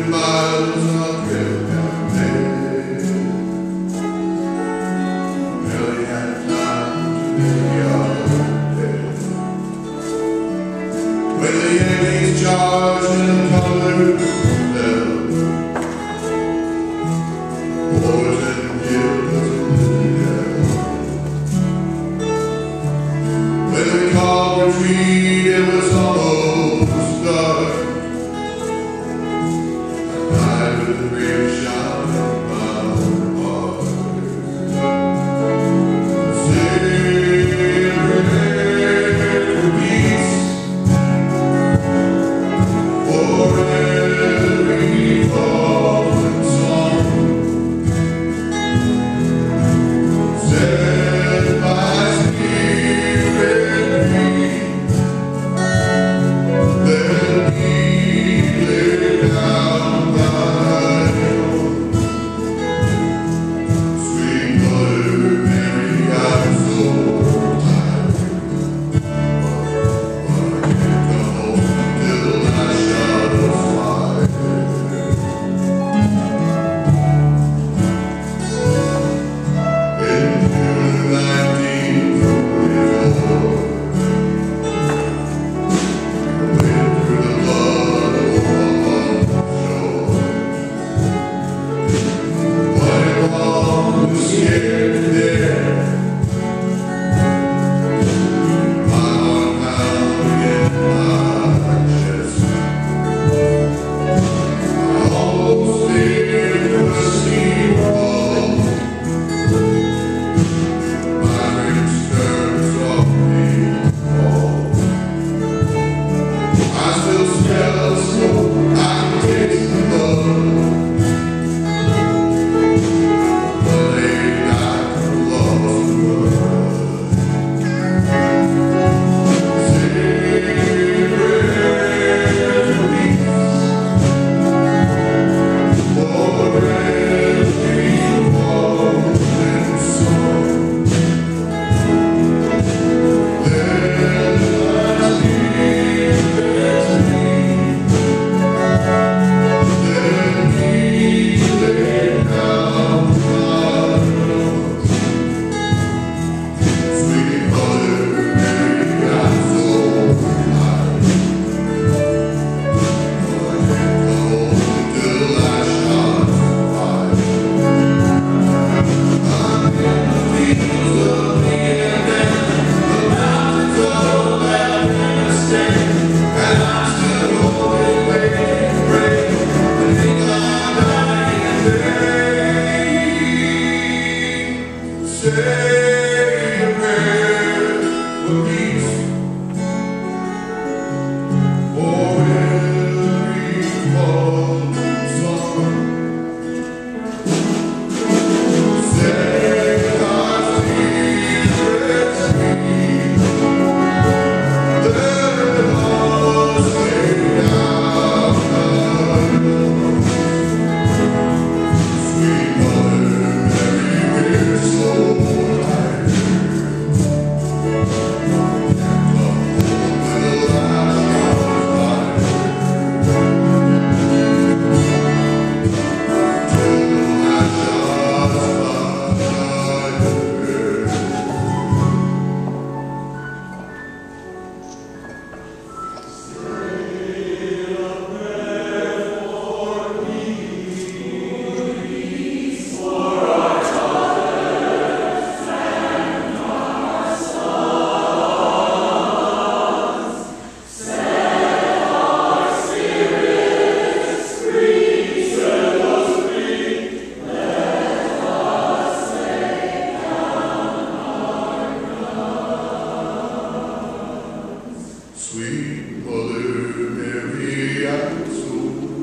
miles of campaign. Barely had time to make your day. When the Yankees charged and the colors fell, boys and girls in hell. When we called retreat, it was almost dark. I with a great shout in my heart. Say a prayer for peace, for every fallen song. Set my spirit free. Let me lay down my own. Sweet Mother Mary, I'm so tired, but I can't come home till I shout a fire. In June 1944, went through the blood on the shore. White Mom was scared to death. I want now to get my chest. I almost did a steamboat. My rich skirts off me fall. I still smell the smoke, I can taste the blood. But they died for lost blood. Say prayers for peace, for every fallen song. Let my spirit free. Let me lay down my own. Sweet Mother Mary, I'm so tired, but I can't come home till I shout fire. I'm in the fields of Vietnam, the mountains of Afghanistan, and I'm still holding, waiting, praying, and think I'm dying today. Say a prayer for peace, for every fallen song. Set my spirit free. Let us lay down my own. Sweet Mother Mary, we're so tired. Can't come home till I shout fire. Till I shout fire. Sweet Mother Mary, I'm so